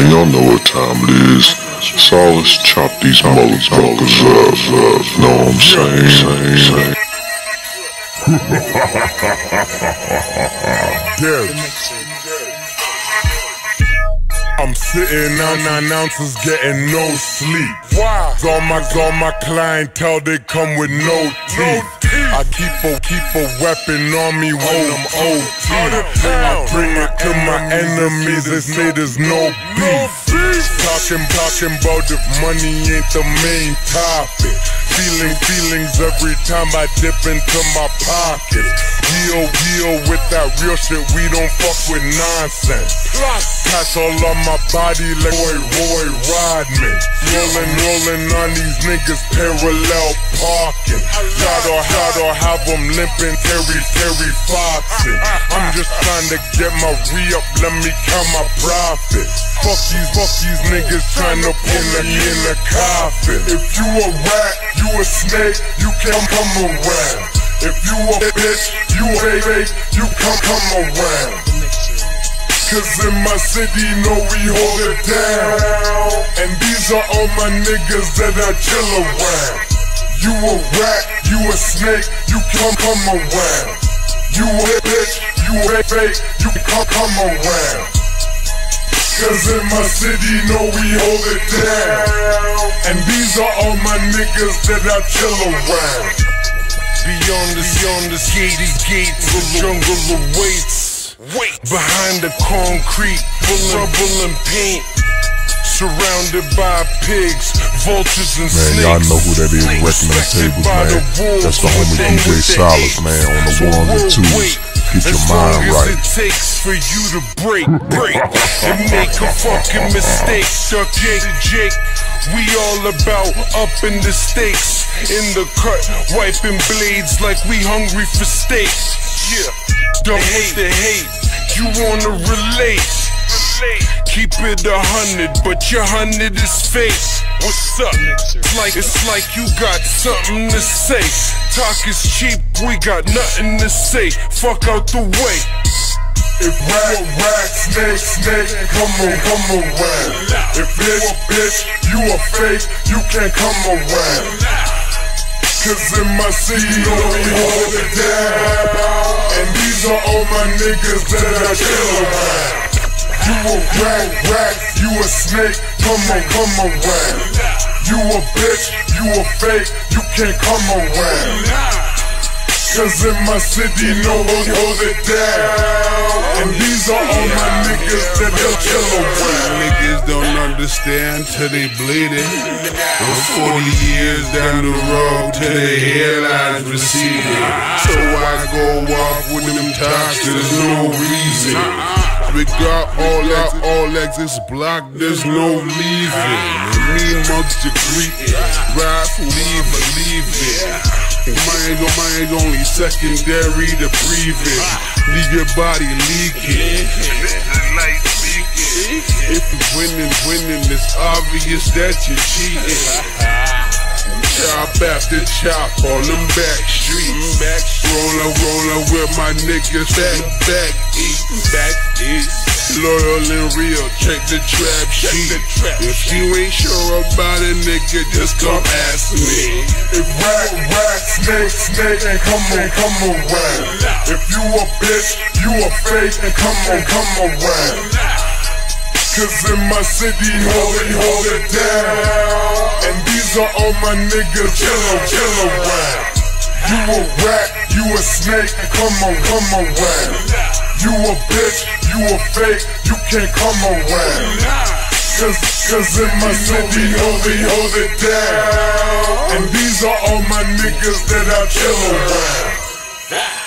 Man, y'all know what time it is. SALAS, chop these motherfuckers up. Know what I'm saying? I'm sitting on 9 ounces getting no sleep. Why? All my clientele, they come with no teeth. I keep a weapon on me when I'm OT. I bring it to my enemies, they say there's no beef. Talking about if money ain't the main topic. Feelings every time I dip into my pockets. Heal with that real shit, we don't fuck with nonsense. Pass all on my body like Roy Rodman. Rolling on these niggas, parallel parking. Gotta have them limping, Terry Foxing. I'm just trying to get my re-up, let me count my profits. Fuck these niggas trying to put me in the coffin. If you a rat, you a snake, you can't come around. If you a bitch, you a fake, you come around. Cause in my city, know we hold it down. And these are all my niggas that I chill around. You a rat, you a snake, you come around. You a bitch, you a fake, you come around. Cause in my city, know we hold it down. And these are all my niggas that I chill around. Beyond the gates, the jungle awaits. Behind the concrete, rubble and paint. Surrounded by pigs, vultures and snakes. Man, y'all know who that is, wrecking them tables, man. That's the homie DJ SALAS, man, on the ones and twos. Get your mind right. As long as it takes for you to break and make a fucking mistake. Duck Jake, we all about upping the stakes. In the cut, wiping blades like we hungry for steak. Yeah, don't hate the hate, you wanna relate. Keep it 100, but your 100 is fake. What's up? It's like you got something to say. Talk is cheap, we got nothing to say. Fuck out the way. If rat, snake, come around. If bitch, you a fake, you can't come around. Cause in my city, know we hold it down. And these are all my niggas that I chill around. You a rat, you a snake, come around. You a bitch, you a fake, you can't come around. Cause in my city, know we hold it down. And these are all my niggas that I chill around. Niggas don't understand till they bleeding. We're 40 years down the road till their hairlines receding. So I go off with them tops, there's no reason. We got all exits blocked, there's no leaving. Me amongst the Greek, ride for leave it. Mind only secondary to breathing. Leave your body leaking. If you're winning, it's obvious that you're cheating. Chop after chop on them back streets. Roller with my niggas back eat. Loyal and real, check the trap sheet. If you ain't sure about it, nigga, just come ask me. If rat, snake, and come around. If you a bitch, you a fake, and come around. Cause in my city, know we hold it down. And these are all my niggas chill around. You a rat, you a snake, come around. You a bitch, you a fake, you can't come around. Cause in my city, know we hold it down. And these are all my niggas that I chill around.